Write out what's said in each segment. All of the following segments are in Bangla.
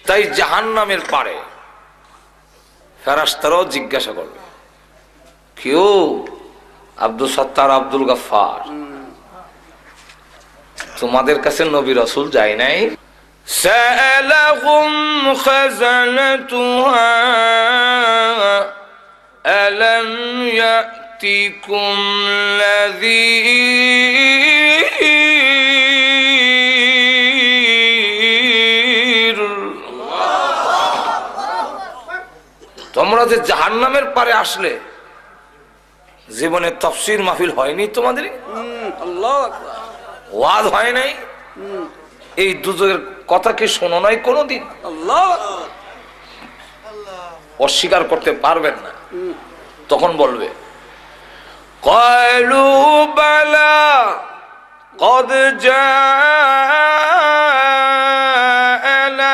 তাই জাহান্নামের পারে ফেরেশতারাও জিজ্ঞাসা করবে, কেউ আব্দুল সত্তার, আব্দুল গফফার, তোমাদের কাছে নবী রাসূল যায় নাই? সাআলাহুম খাযানাতুহা আলাম ইয়াতিকুম নাযীর। তোমরা যে জাহান্নামের পারে আসলে, জীবনে তাফসীর মাহফিল হয়নি তোমাদের? আল্লাহু আকবার। ওয়াজ হয় নাই? এই দুজকের কথা কি শোনো নাই কোনদিন? আল্লাহু আকবার। অস্বীকার করতে পারবেন না। তখন বলবে, ক্বালু বালা ক্বাদ জাআনা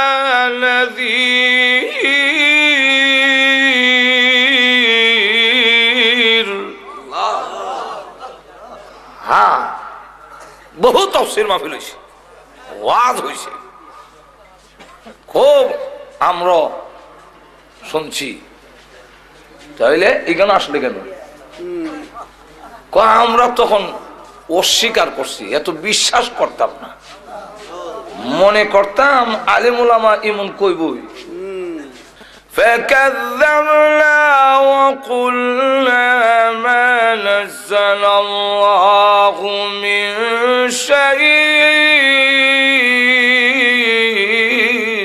নাযীর। হ্যাঁ, বহু তাফসীর মাহফিল হইছে, ওয়াজ হইছে, খুব আমরা শুনছি। তাইলে এখানে আসলে কেন? আমরা তখন অস্বীকার করছি, এত বিশ্বাস করতাম না, মনে করতাম আলেম উলামা এমন কইবই। فكذبنا وقلنا ما نزل الله من شيء।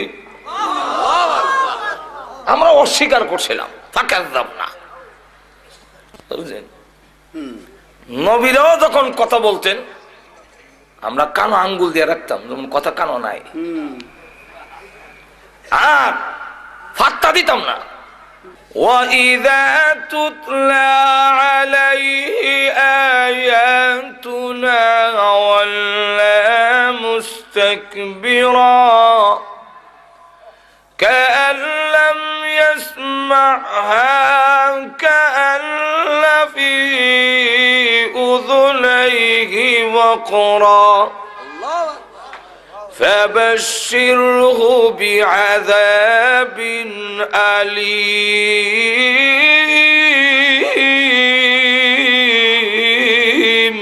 আমরা অস্বীকার করছিলাম, ফাকাযযাবনা। বুঝলেন? নবীরাও যখন কথা বলতেন আমরা কানো আঙ্গুল দিয়ে রাখতাম, যেমন কথা কানো নাই, আর ফাত্তা দিতাম না। وَإِذَا تُتْلَى عَلَيْهِ آيَاتُنَا وَلَّى مُسْتَكْبِرًا كَأَن لَّمْ يَسْمَعْهَا كَأَنَّ فِي أُذُنَيْهِ وَقْرًا فبشره بعذاب أليم।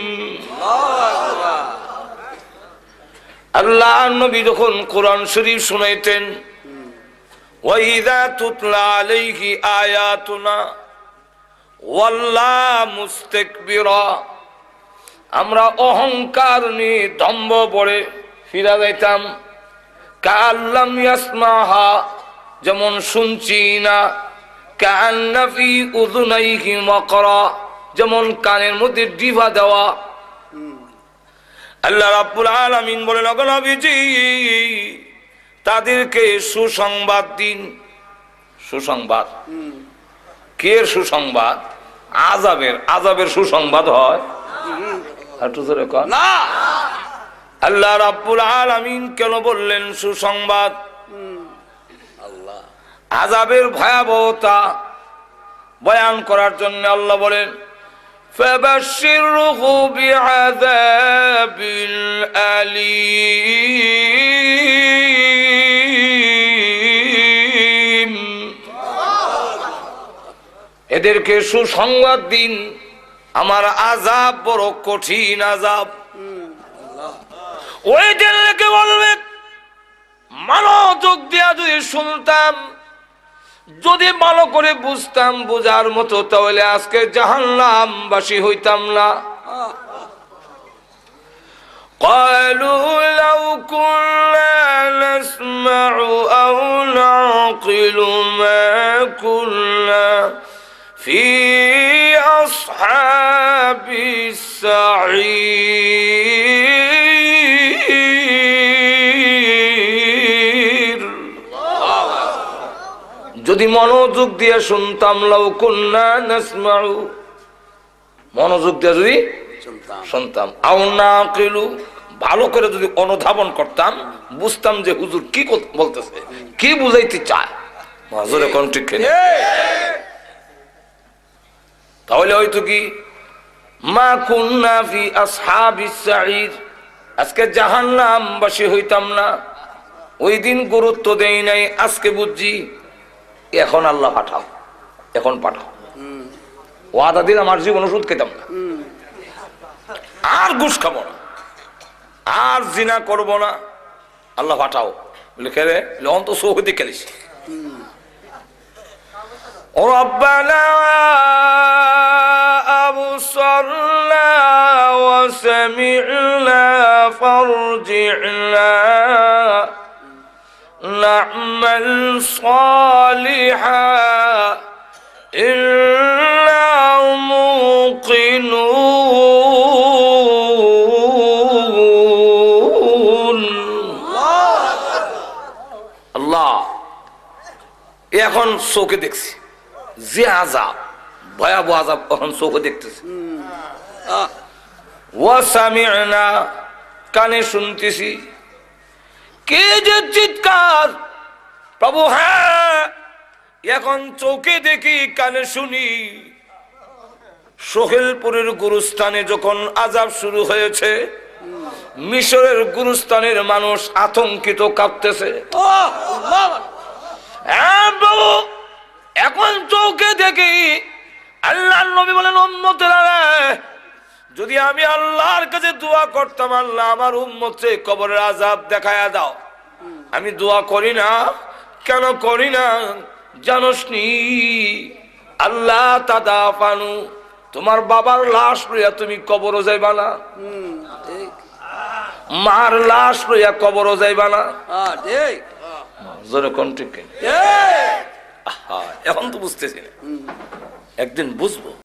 আল্লাহ নবী যখন কোরআন শরীফ শুনাইতেন, ওয়াইযা তুতলা আলাইহি আয়াতুনা ওয়াল্লা মুস্তাকবিরা, আমরা অহংকার নিয়ে দম্ভ পড়ে ফিরা যাইতাম। কাল্লাম ইয়াসমাহা, যেমন শুনছি না। কান্না ফি উযুনাইহি ওয়াকরা, যেমন কানের মধ্যে ডিভা দেওয়া। আল্লাহ রাব্বুল আলামিন বলেন, ওগো নবীজি, তাদেরকে সুসংবাদ দিন। সুসংবাদ কে? সুসংবাদ আযাবের। আযাবের সুসংবাদ হয় একটু জোরে কর না। আল্লাহ রাব্বুল আলামিন কেন বললেন সুসংবাদ? আল্লাহ আযাবের ভয়াবহতা বয়ান করার জন্য আল্লাহ বলেন, ফাবাশশিরহু বিআযাবিল আলীম। এদেরকে সুসংবাদ দিন, আমার আযাব বড় কঠিন আযাব। ওই দিনকে বলবে, মনোযোগ দিয়া যদি শুনতাম, যদি ভালো করে বুঝতাম, বোঝার মতো, তাহলে আজকে জাহান্নামবাসী হইতাম না। قالوا لو كنا نسمع أو نعقل ما كنا في أصحاب السعير। যদি মনোযোগ দিয়ে শুনতাম, লাউ কুন্না নাসমাউ, মনোযোগ দিয়ে যদি শুনতাম, আও নাকিলু, ভালো করে যদি অনুধাবন করতাম, বুঝতাম যে হুজুর কি বলতেছে, কি বুঝাইতে চায়, হুজুরে কোন ঠিক কিনা, তাহলে হয়তো কি মা কুন্না ফি আসহাবিস সাঈর, আজকে জাহান্নামবাসী হইতাম না। ওই দিন গুরুত্ব দেই নাই, আজকে বুঝছি এখন আল্লাহ পাঠাও, এখন পাঠাও। ওয়াদা দিন আমার জীবন ওষুধ খেতাম না, আর ঘুষ খাবো না, আর জিনা করব না, আল্লাহ পাঠাও। বলে খেলে অন্ত সৌদি খেলিস। ও রব্বানা আবসারনা ওয়া সামি'না ফারজি'না না'মাল সালিহান ইন্না মুকিনুন। আল্লাহ এখন চোখে দেখছি যে আযাব, ভয়াবহ আযাব, এখন চোখে দেখতেছি। ওয়া সামি'না, কানে শুনতেছি, কে যে চিৎকার প্রভু। হ্যাঁ, এখন চোখে দেখি, কানে শুনি। সোহেলপুরের গুরুস্থানে যখন আযাব শুরু হয়েছে, মিশরের গুরুস্থানের মানুষ আতঙ্কিত, কাঁপতেছে। হ্যাঁ বাবু, এখন চোখে দেখি। আল্লাহর নবী বলেন, উম্মতেরা, যদি আমি আল্লাহর কাছে দোয়া করতাম, আল্লাহ আমার উম্মতকে কবরের আযাব দেখায়া দাও, আমি দোয়া করি না। কেন করি না জানোস নি? আল্লাহ তাদাফানু, তোমার বাবার লাশ লইয়া তুমি কবরও যাইবা না, মার লাশ লইয়া কবরও যাইবা না। কোন ঠিক? এখন তো বুঝতেছি না, একদিন বুঝবো।